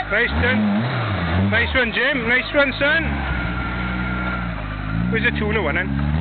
Nice done. Nice one, Jim. Nice one, son. Where's the tuna one then?